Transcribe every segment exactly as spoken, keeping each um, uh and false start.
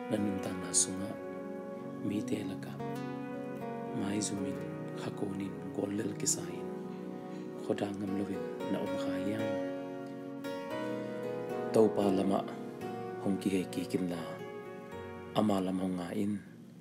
nanun tang na sunga mi te laka mai zumin khakonin gollel kisain khoda ngam lovin na om khayang tau pa lama hong ki he ki kin la ama lam hong nga in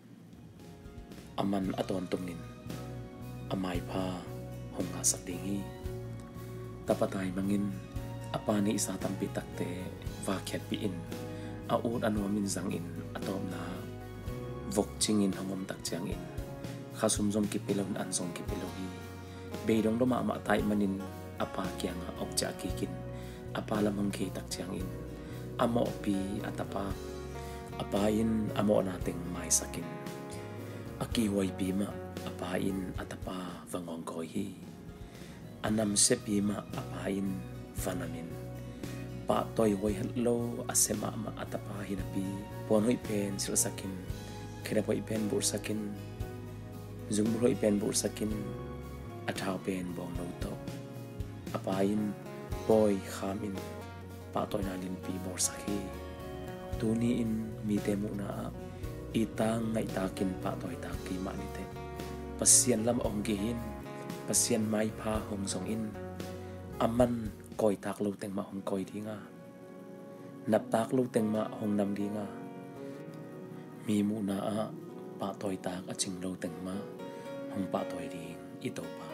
aman aton tungin amai pha hong nga sakdingi tapatai mangin apani isa tampi takte va khet pi in a ut anwa min zang in atom na vok chingin hangom tak chang in khasum zong ki pilon an zong ki pilohi beidong do ma ma tai manin apa kyang ok cha ki kin apa lamang ki tak chang in amo pi atapa apain amo nating mai sakin aki wai pi ma apain atapa vangong koi hi anam se pi ma apain vanamin pa toy wai hello asema ma atapa hinapi ponoi pen sil sakin khera poi pen bur sakin zum roi pen bur sakin athau pen bong no to apain boy khamin pa toy na lin pi bor sakhi tuni in mi te mu na itang ngai takin pa toy ta ki ma ni te pasien lam ong gi hin pasien mai pha hong song in aman koi tak lo teng ma hong koi dinga nap tak lo teng ma hong nam dinga mi mu na a pa toy tak a ching lo teng ma hong pa toy ding i to pa